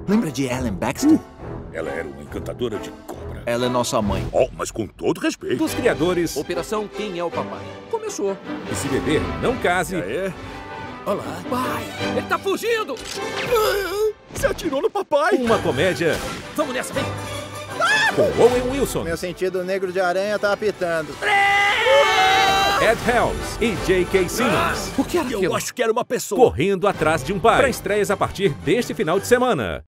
Lembra de Ellen Baxter? Ela era uma encantadora de cobra. Ela é nossa mãe. Oh, mas com todo respeito. Dos criadores. Operação Quem é o Papai? Começou. E se beber, não case. É? Olá. Pai, ele tá fugindo! Você atirou no papai? Uma comédia Vamos nessa, vem! com Owen Wilson, Meu sentido negro de aranha tá apitando. Ed Helms e J.K. Simmons. O que era aquilo? Eu acho que era uma pessoa. Correndo atrás de um pai. Para estreias a partir deste final de semana.